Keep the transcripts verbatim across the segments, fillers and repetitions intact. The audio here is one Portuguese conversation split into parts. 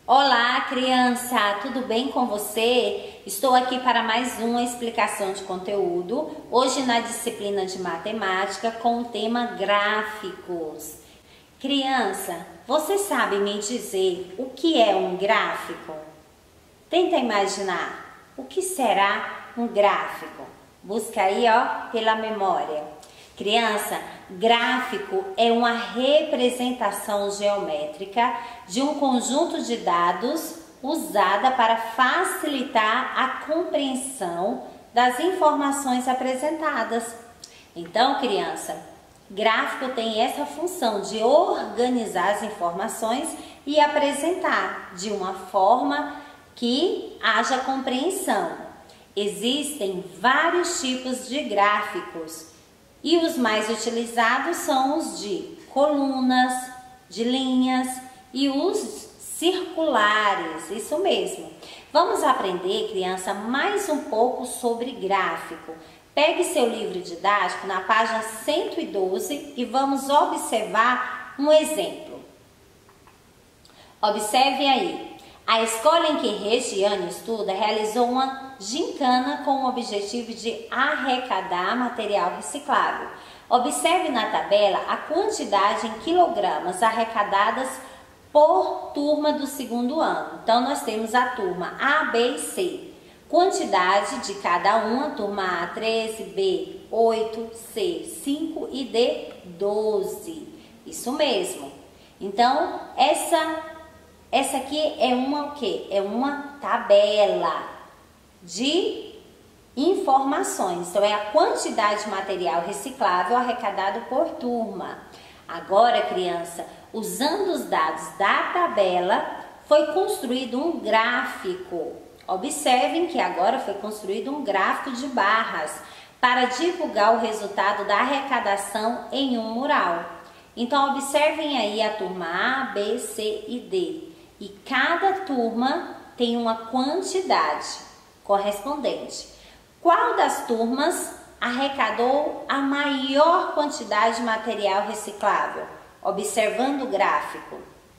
Olá, criança! Tudo bem com você? Estou aqui para mais uma explicação de conteúdo, hoje na disciplina de matemática com o tema gráficos. Criança, você sabe me dizer o que é um gráfico? Tenta imaginar, o que será um gráfico? Busca aí, ó, pela memória. Criança, gráfico é uma representação geométrica de um conjunto de dados usada para facilitar a compreensão das informações apresentadas. Então, criança, gráfico tem essa função de organizar as informações e apresentar de uma forma que haja compreensão. Existem vários tipos de gráficos. E os mais utilizados são os de colunas, de linhas e os circulares, isso mesmo. Vamos aprender, criança, mais um pouco sobre gráfico. Pegue seu livro didático na página cento e doze e vamos observar um exemplo. Observe aí. A escola em que Regiane estuda realizou uma gincana com o objetivo de arrecadar material reciclável. Observe na tabela a quantidade em quilogramas arrecadadas por turma do segundo ano. Então, nós temos a turma A, B e C. Quantidade de cada uma, turma A, treze, B, oito, C, cinco e D, doze. Isso mesmo. Então, essa... Essa aqui é uma o quê? É uma tabela de informações. Então, é a quantidade de material reciclável arrecadado por turma. Agora, criança, usando os dados da tabela, foi construído um gráfico. Observem que agora foi construído um gráfico de barras para divulgar o resultado da arrecadação em um mural. Então, observem aí a turma A, B, C e D. E cada turma tem uma quantidade correspondente. Qual das turmas arrecadou a maior quantidade de material reciclável? Observando o gráfico.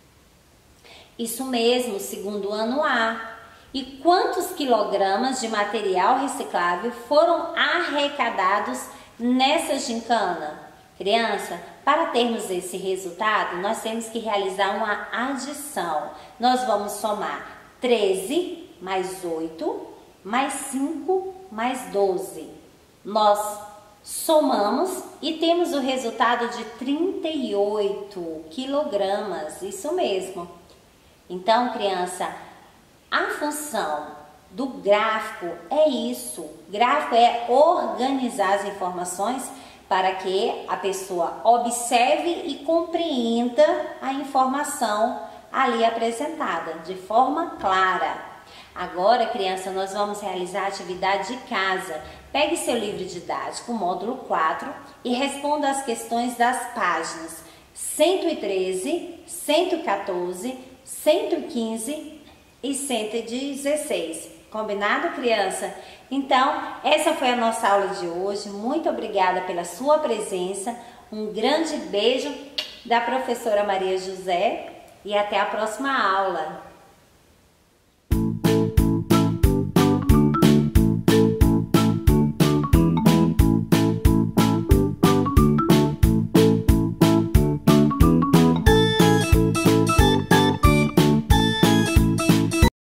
Isso mesmo, segundo ano A. E quantos quilogramas de material reciclável foram arrecadados nessa gincana? Criança, para termos esse resultado, nós temos que realizar uma adição. Nós vamos somar treze mais oito, mais cinco, mais doze. Nós somamos e temos o resultado de trinta e oito quilogramas, isso mesmo. Então, criança, a função do gráfico é isso. Gráfico é organizar as informações para que a pessoa observe e compreenda a informação ali apresentada de forma clara. Agora, criança, nós vamos realizar a atividade de casa. Pegue seu livro didático, módulo quatro, e responda as questões das páginas cento e treze, cento e quatorze, cento e quinze e cento e dezesseis. Combinado, criança? Então, essa foi a nossa aula de hoje. Muito obrigada pela sua presença. Um grande beijo da professora Maria José e até a próxima aula.